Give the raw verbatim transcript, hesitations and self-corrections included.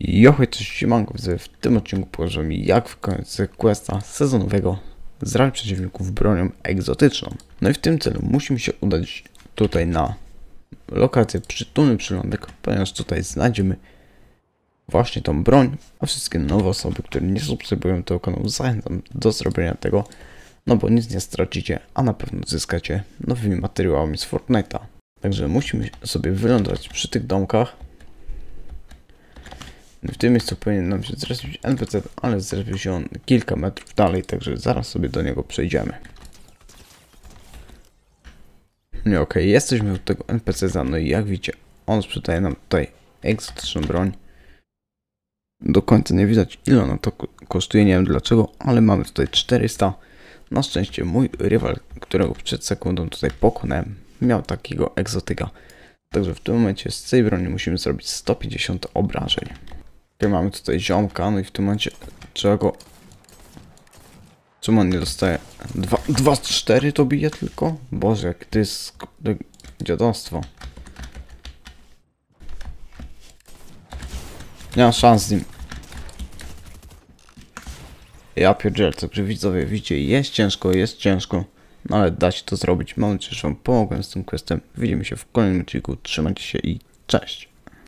Johoj, cześć, siemanko, w tym odcinku pokażę mi, jak wykonać questa sezonowego z raj przeciwników bronią egzotyczną. No i w tym celu musimy się udać tutaj na lokację Przytulny Przylądek, ponieważ tutaj znajdziemy właśnie tą broń, a wszystkie nowe osoby, które nie subskrybują tego kanału, zachęcam do zrobienia tego, no bo nic nie stracicie, a na pewno zyskacie nowymi materiałami z Fortnite'a. Także musimy sobie wylądować przy tych domkach. W tym miejscu powinien nam się zrespić N P C, ale zrespił się on kilka metrów dalej, także zaraz sobie do niego przejdziemy. No okej, okay, jesteśmy od tego N P C-a, no i jak widzicie, on sprzedaje nam tutaj egzotyczną broń. Do końca nie widać, ile ona to kosztuje, nie wiem dlaczego, ale mamy tutaj czterysta. Na szczęście mój rywal, którego przed sekundą tutaj pokonałem, miał takiego egzotyka. Także w tym momencie z tej broni musimy zrobić sto pięćdziesiąt obrażeń. Okay, mamy tutaj ziomka, no i w tym momencie trzeba go... Czemu on nie dostaje? dwa z czterech to bije tylko? Boże, jak to jest dziadostwo. Nie mam szans z nim. Ja pierdzielę, także widzowie, widzicie, jest ciężko, jest ciężko. No ale da się to zrobić. Mam nadzieję, że wam pomogłem z tym questem. Widzimy się w kolejnym odcinku. Trzymajcie się i cześć.